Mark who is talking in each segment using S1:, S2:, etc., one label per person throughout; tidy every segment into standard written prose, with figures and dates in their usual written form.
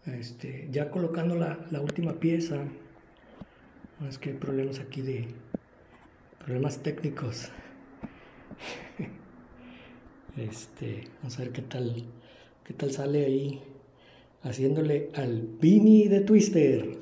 S1: Ya colocando la última pieza. Es que hay problemas aquí problemas técnicos. Vamos a ver qué tal sale ahí haciéndole al Beanie de Twister.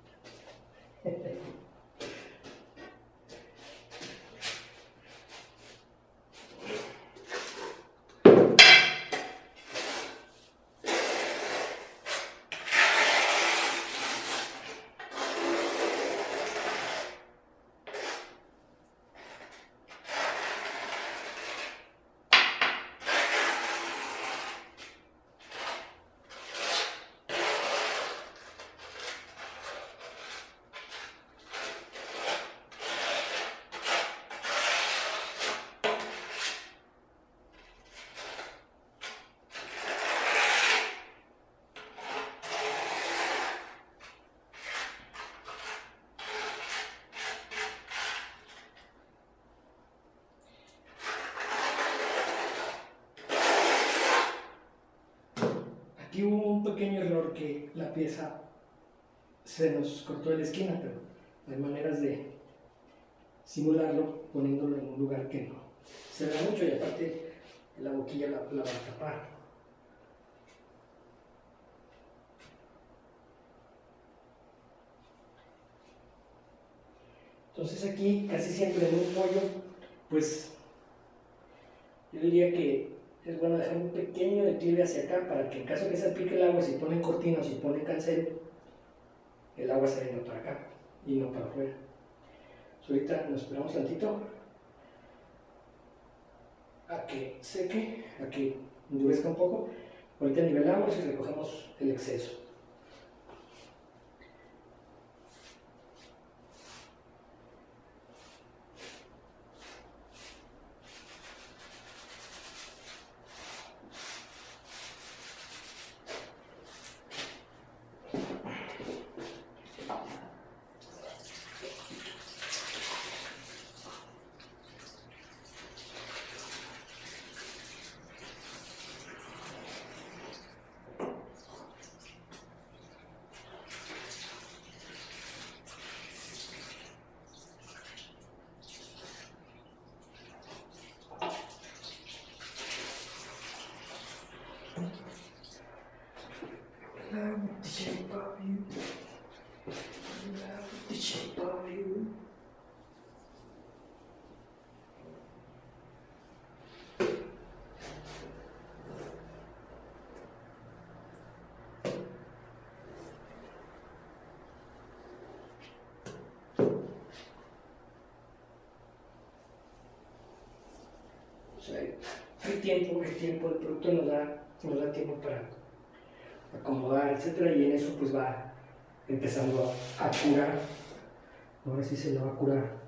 S1: Aquí hubo un pequeño error que la pieza se nos cortó de la esquina, pero hay maneras de simularlo poniéndolo en un lugar que no se ve mucho y aparte la boquilla la va a tapar. Entonces aquí casi siempre en un pollo, pues yo diría que es bueno dejar un pequeño declive hacia acá para que en caso que se aplique el agua, si ponen cortina o si ponen cancel, el agua se venga para acá y no para afuera. Ahorita nos esperamos tantito a que seque, a que endurezca un poco. Ahorita nivelamos y recogemos el exceso. Love the shape of you. Love the shape of you. O sea, hay tiempo, el producto nos da tiempo para acomodar, etcétera, y en eso pues va empezando a curar. Ahora sí se le va a curar